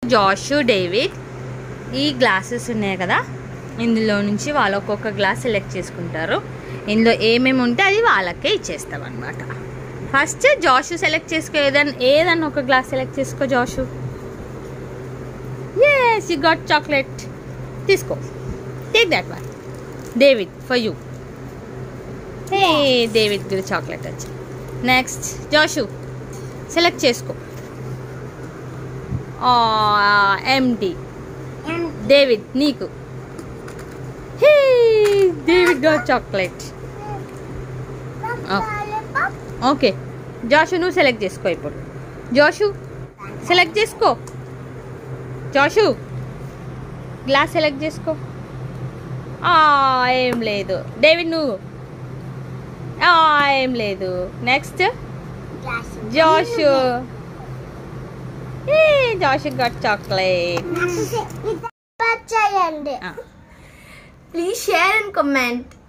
Josh, David ఈ glasses ఉన్నాయి కదా, ఇందులో నుంచి వాళ్ళు ఒక్కొక్క గ్లాస్ సెలెక్ట్ చేసుకుంటారు. ఇందులో ఏమేమి ఉంటే అది వాళ్ళకే ఇచ్చేస్తాం అనమాట. ఫస్ట్ జాష్ సెలెక్ట్ చేసుకో, ఏదన్నా ఒక గ్లాస్ సెలెక్ట్ చేసుకో Josh. yes you got chocolate, తీసుకో, take that one. David for you. hey David కి చాక్లెట్ వచ్చి. నెక్స్ట్ జాషు సెలెక్ట్ చేసుకో. ఎంటీ. డేవిడ్ నీకు. hey David got chocolate. Okay Josh నువ్వు సెలెక్ట్ చేసుకో. ఇప్పుడు జాషు సెలెక్ట్ చేసుకో. జాషు గ్లాస్ సెలెక్ట్ చేసుకో. ఏం లేదు. డేవిడ్ నువ్వు. ఏం లేదు. Next Josh. Josh got chocolate. Please share and comment.